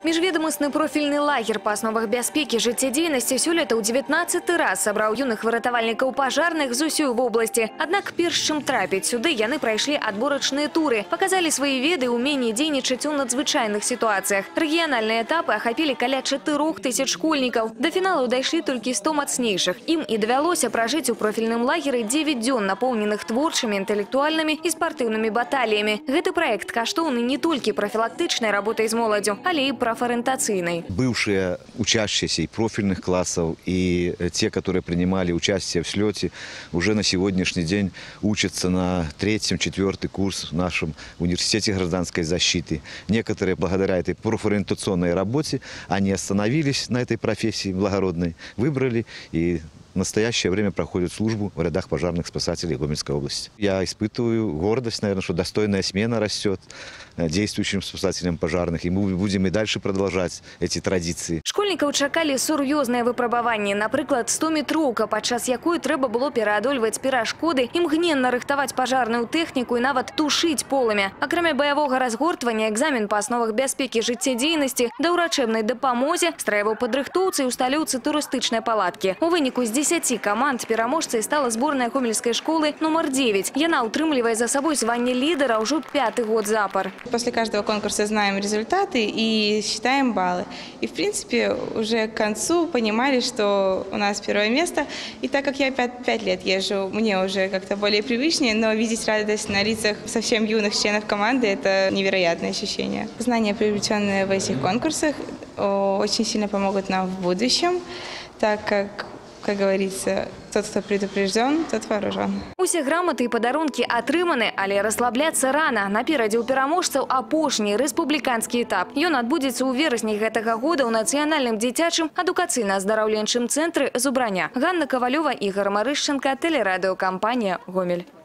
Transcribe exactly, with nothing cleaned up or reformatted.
Міжведомасны профільны лагер па асновах бяспекі жыццядзейнасці сёлета ў дзевятнаццаты раз сабраў юных выратавальнікаў пажарных з усёй вобласці. Аднак перш чым трапіць сюды, яны прайшлі адборачныя туры, паказалі свае веды і ўменні дзейнічаць у надзвычайных сітуацыях. Рэгіянальныя этапы ахапілі каля чатырох тысяч школьнікаў. Да фіналу дайшлі толькі сто мацнейшых. Ім і давялося пражыць у профільным лагеры дзевяць дзён, напоўненых творчымі, інтэлектуальнымі і спартыўнымі баталіямі. Гэты праект каштоўны не толькі прафілактычнай работай з моладзю, але і профориентационной. Бывшие учащиеся и профильных классов, и те, которые принимали участие в слете, уже на сегодняшний день учатся на третьем, четвертый курс в нашем университете гражданской защиты. Некоторые благодаря этой профориентационной работе, они остановились на этой профессии благородной, выбрали и в настоящее время проходят службу в рядах пожарных спасателей Гомельской области. Я испытываю гордость, наверное, что достойная смена растет действующим спасателям пожарных. И мы будем и дальше продолжать эти традиции. Школьников чакали сур'ёзныя выпрабаванні. Напрыклад, стометроўка, падчас якой трэба было пераадольваць перашкоды, імгненна рыхтаваць пажарную тэхніку і нават тушыць полымя. Акрамя баявога разгортвання, экзамен па асновах бяспекі жыццядзейнасці, да ўрачэбнай дапамозе, страявой падрыхтоўцы і усталёўцы турыстычнай палаткі. У выніку з десяти команд пераможцай стала зборная Гомельской школы номер девять. Яна утрымлівае за собой звание лидера уже пятый год запар. После каждого конкурса знаем результаты и считаем баллы. И в принципе уже к концу понимали, что у нас первое место. И так как я пять лет езжу, мне уже как-то более привычнее, но видеть радость на лицах совсем юных членов команды – это невероятное ощущение. Знания, приобретенные в этих конкурсах, очень сильно помогут нам в будущем, так как, как говорится, тот, кто предупрежден, тот вооружен. Усе грамоты і падарункі атрыманы, але расслабляцца рана. Наперадзе ў пераможцаў апошні рэспубліканскі этап. Ён адбудзецца ў верасні гэтага года ў нацыянальным дзіцячым адукацыйна-аздараўленчым цэнтры Зубраня. Ганна Ковалёва, Ігор Марышченко, тэлерадыёкампанія «Гомель».